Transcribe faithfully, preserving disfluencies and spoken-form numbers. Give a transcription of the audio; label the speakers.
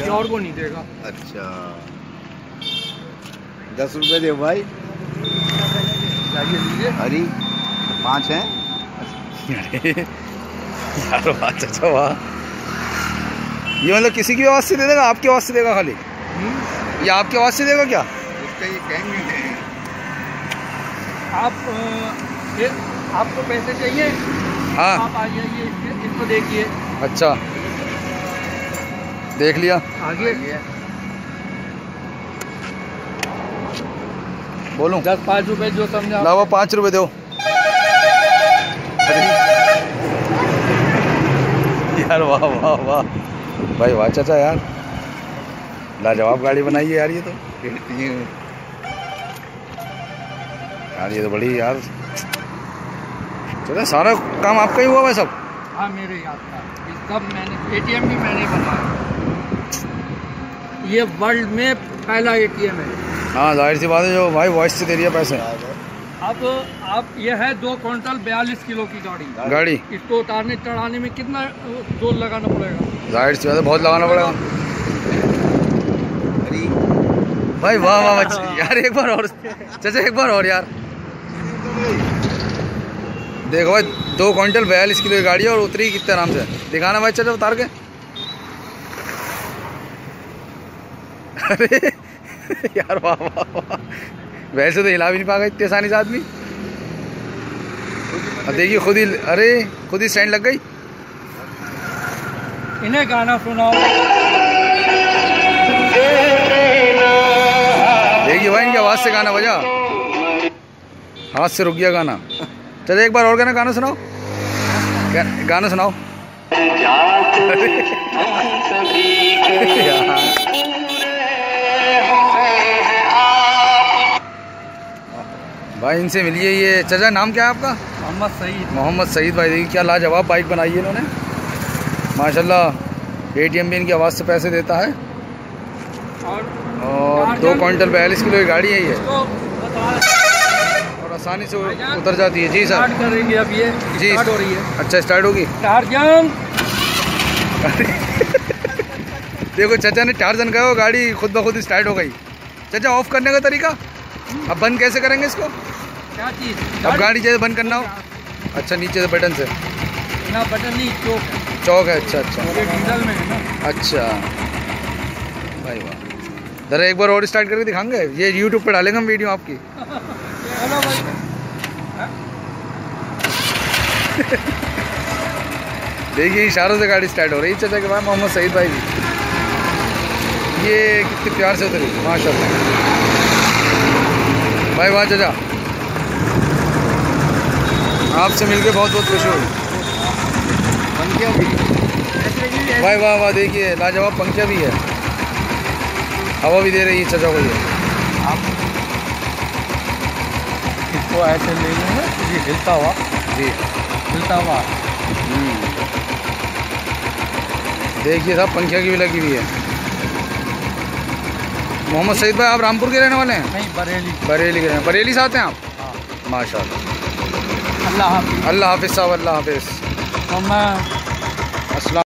Speaker 1: किसी और को नहीं देगा।
Speaker 2: अच्छा दस रुपए दे भाई। हरी पाँच हैं। यार वाह चाचा वाह। ये मतलब किसी की आवाज़ से दे देगा, आपकी आवाज़ से देगा खाली? ये आपकी आवाज़ से देगा क्या?
Speaker 1: उसका ये कहेंगे आप ये आपको पैसे चाहिए?
Speaker 2: हाँ
Speaker 1: आप आ जाइए, इसको देखिए।
Speaker 2: अच्छा देख लिया।
Speaker 1: आगे
Speaker 2: बोलूं?
Speaker 1: दस पाँच रुपए जो समझा।
Speaker 2: लाओ पाँच रुपए दो। यार वाह वाह वाह भाई वाह चाचा यार, लाजवाब गाड़ी बनाई है यार ये तो। यार ये तो बड़ी यार चलो सारा काम आपका ही हुआ है सब?
Speaker 1: हाँ मेरे याद था। सब मैंने एटीएम भी मैंने बनाया। ये वर्ल्ड में पहला एटीएम है।
Speaker 2: हाँ जाहिर सी बात है, जो भाई वॉइस से दे रही है पैसे।
Speaker 1: अब आप ये है दो क्विंटल बयालीस किलो की गाड़ी
Speaker 2: गाड़ी
Speaker 1: इसको उतारने चढ़ाने में कितना जोर लगाना पड़ेगा?
Speaker 2: जाहिर सी बात है बहुत लगाना पड़ेगा भाई। वाह वाह यार एक बार और चाचा, एक बार और यार। देखो भाई दो क्विंटल बयालीस किलो की गाड़ी है और उतरी कितने आराम से। दिखाना भाई चाचा उतार के। अरे यार वाह वाह वाह, वैसे तो हिला भी नहीं पाएगा इतनी आसानी से आदमी। अब देखिए खुद ही, अरे खुद ही स्टैंड लग गई।
Speaker 1: इन्हें गाना सुनाओ।
Speaker 2: देखिए भाई इनकी आवाज़ से गाना बजा, हाथ से रुक गया गाना। चलो एक बार और गाना गाना सुनाओ, गाना सुनाओ। भाई इनसे मिलिए। ये चाचा नाम क्या है आपका?
Speaker 1: मोहम्मद सईद।
Speaker 2: मोहम्मद सईद भाई। देखिए क्या लाजवाब बाइक बनाई है इन्होंने माशाल्लाह। एटीएम भी इनकी आवाज़ से पैसे देता है
Speaker 1: और,
Speaker 2: और दो क्विंटल बयालीस किलो की गाड़ी है ये और आसानी से उतर जाती है। जी सर
Speaker 1: स्टार्ट करेंगे अब ये
Speaker 2: जी
Speaker 1: स्टार्ट हो रही है।
Speaker 2: अच्छा स्टार्ट होगी।
Speaker 1: टारजन।
Speaker 2: देखो चाचा ने टारजन कहा वो गाड़ी खुद ब खुद स्टार्ट हो गई। चाचा ऑफ करने का तरीका अब बंद कैसे करेंगे इसको?
Speaker 1: क्या चीज़?
Speaker 2: अब गाड़ी जैसे बंद करना हो? अच्छा नीचे से बटन से
Speaker 1: ना बटन नहीं, चौक है।
Speaker 2: चौक है। अच्छा अच्छा
Speaker 1: ये डीजल में है ना।
Speaker 2: अच्छा भाई वाह। जरा एक बार और स्टार्ट करके दिखाएंगे, ये यूट्यूब पे डालेंगे हम वीडियो आपकी।
Speaker 1: हेलो भाई।
Speaker 2: देखिए इशारों से गाड़ी स्टार्ट हो रही है चाचा के बाद। मोहम्मद सईद भाई जी ये कितने प्यार से उतरी माशाल्लाह भाई। वाह चाचा आपसे मिलके बहुत बहुत खुशी हुई। पंखिया भी भाई वाह वाह। देखिए लाजवाब पंखिया भी है, हवा भी दे रही है चाचा को। ये
Speaker 1: आप इसको ऐसे ले लेंगे, ये हिलता हुआ।
Speaker 2: जी
Speaker 1: हिलता हुआ।
Speaker 2: देखिए साहब पंखिया की भी लगी हुई है। मोहम्मद सईद भाई आप रामपुर के रहने वाले हैं?
Speaker 1: नहीं बरेली।
Speaker 2: बरेली के रहने, बरेली से आते हैं आप?
Speaker 1: हाँ
Speaker 2: माशाल्लाह।
Speaker 1: अल्लाह हाफिज़।
Speaker 2: अल्लाह हाफिज़ साहब, अल्लाह हाफिज़।
Speaker 1: तो मैं